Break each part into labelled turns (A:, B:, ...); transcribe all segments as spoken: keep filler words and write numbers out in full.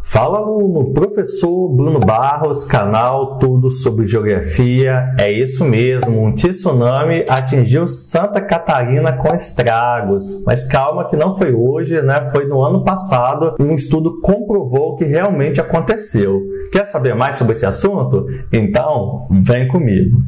A: Fala aluno, professor Bruno Barros, canal Tudo sobre Geografia. É isso mesmo, um tsunami atingiu Santa Catarina com estragos. Mas calma que não foi hoje, né? Foi no ano passado e um estudo comprovou que realmente aconteceu. Quer saber mais sobre esse assunto? Então, vem comigo.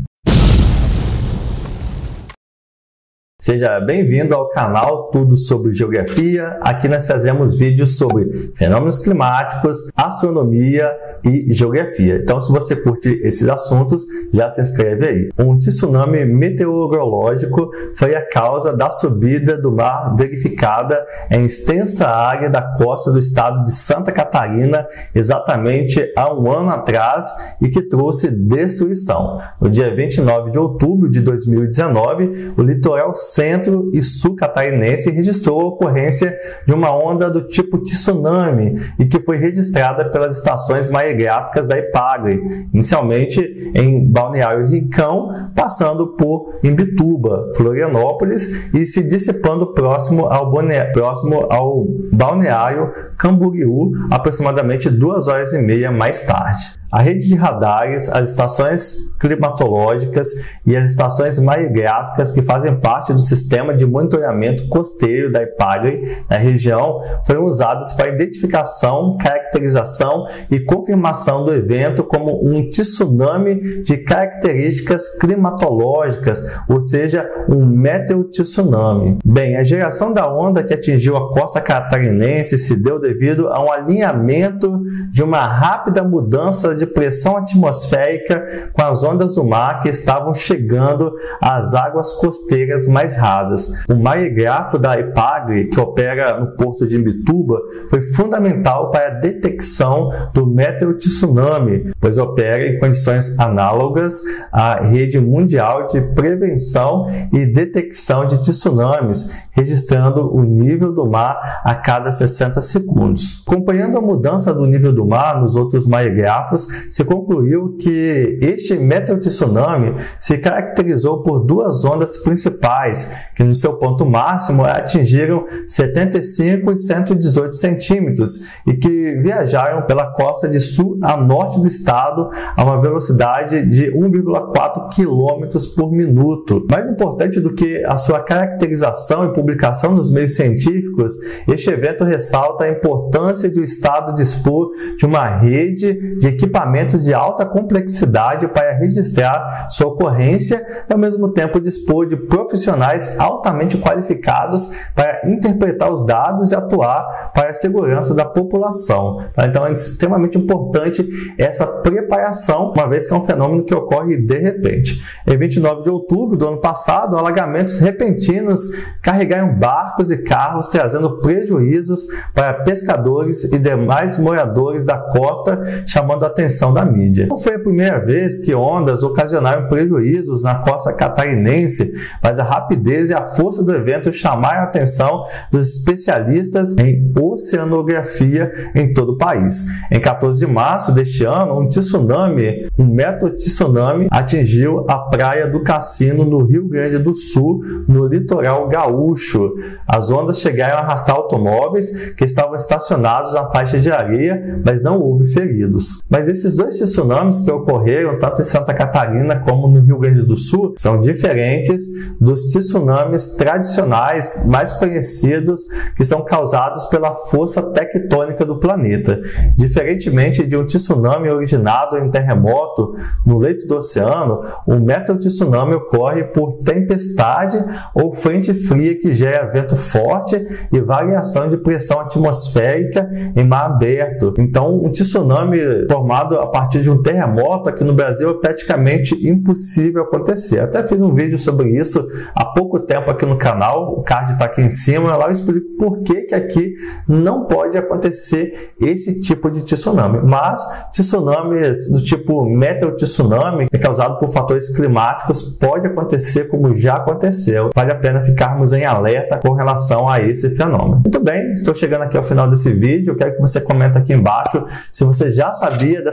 A: Seja bem-vindo ao canal Tudo sobre Geografia. Aqui nós fazemos vídeos sobre fenômenos climáticos, astronomia e geografia. Então, se você curte esses assuntos, já se inscreve aí. Um tsunami meteorológico foi a causa da subida do mar verificada em extensa área da costa do estado de Santa Catarina, exatamente há um ano atrás, e que trouxe destruição. No dia vinte e nove de outubro de dois mil e dezenove, o litoral centro e sul catarinense registrou a ocorrência de uma onda do tipo tsunami e que foi registrada pelas estações maregráficas da EPAGRE, inicialmente em Balneário Rincão, passando por Imbituba, Florianópolis e se dissipando próximo ao, Bone... próximo ao Balneário Camboriú, aproximadamente duas horas e meia mais tarde. A rede de radares, as estações climatológicas e as estações maregráficas que fazem parte do sistema de monitoramento costeiro da EPAGRE na região foram usadas para identificação, caracterização e confirmação do evento como um tsunami de características climatológicas, ou seja, um meteotsunami. Bem, a geração da onda que atingiu a costa catarinense se deu devido a um alinhamento de uma rápida mudança de pressão atmosférica com as ondas do mar que estavam chegando às águas costeiras mais rasas. O maregráfico da EPAGRE, que opera no porto de Imbituba, foi fundamental para a detecção do meteotsunami, pois opera em condições análogas à rede mundial de prevenção e detecção de tsunamis, registrando o nível do mar a cada sessenta segundos. Acompanhando a mudança do nível do mar nos outros maregráficos, se concluiu que este meteotsunami se caracterizou por duas ondas principais, que no seu ponto máximo atingiram setenta e cinco e cento e dezoito centímetros e que viajaram pela costa de sul a norte do estado a uma velocidade de um vírgula quatro quilômetros por minuto. Mais importante do que a sua caracterização e publicação nos meios científicos, este evento ressalta a importância de o estado dispor de uma rede de equipamentos de alta complexidade para registrar sua ocorrência e, ao mesmo tempo, dispor de profissionais altamente qualificados para interpretar os dados e atuar para a segurança da população. Então, é extremamente importante essa preparação, uma vez que é um fenômeno que ocorre de repente. Em vinte e nove de outubro do ano passado, alagamentos repentinos carregaram barcos e carros, trazendo prejuízos para pescadores e demais moradores da costa, chamando a atenção da mídia. Não foi a primeira vez que ondas ocasionaram prejuízos na costa catarinense, mas a rapidez e a força do evento chamaram a atenção dos especialistas em oceanografia em todo o país. Em quatorze de março deste ano, um tsunami, um meteotsunami, atingiu a praia do Cassino, no Rio Grande do Sul, no litoral gaúcho. As ondas chegaram a arrastar automóveis que estavam estacionados na faixa de areia, mas não houve feridos. Mas esses dois tsunamis que ocorreram tanto em Santa Catarina como no Rio Grande do Sul são diferentes dos tsunamis tradicionais mais conhecidos, que são causados pela força tectônica do planeta. Diferentemente de um tsunami originado em terremoto no leito do oceano, o meteotsunami ocorre por tempestade ou frente fria que gera vento forte e variação de pressão atmosférica em mar aberto. Então, um tsunami formado a partir de um terremoto aqui no Brasil é praticamente impossível acontecer. Até fiz um vídeo sobre isso há pouco tempo aqui no canal, o card está aqui em cima, lá eu explico por que que aqui não pode acontecer esse tipo de tsunami. Mas tsunamis do tipo meteotsunami, que é causado por fatores climáticos, pode acontecer como já aconteceu. Vale a pena ficarmos em alerta com relação a esse fenômeno. Muito bem, estou chegando aqui ao final desse vídeo, eu quero que você comente aqui embaixo se você já sabia dessa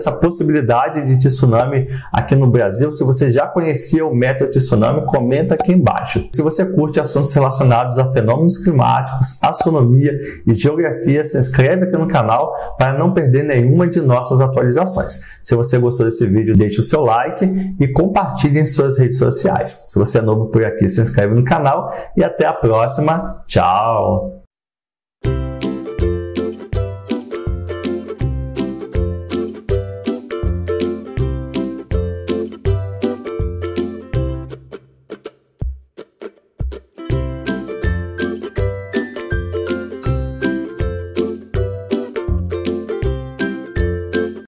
A: essa possibilidade de tsunami aqui no Brasil. Se você já conhecia o método tsunami, comenta aqui embaixo. Se você curte assuntos relacionados a fenômenos climáticos, astronomia e geografia, se inscreve aqui no canal para não perder nenhuma de nossas atualizações. Se você gostou desse vídeo, deixe o seu like e compartilhe em suas redes sociais. Se você é novo por aqui, se inscreve no canal e até a próxima. Tchau!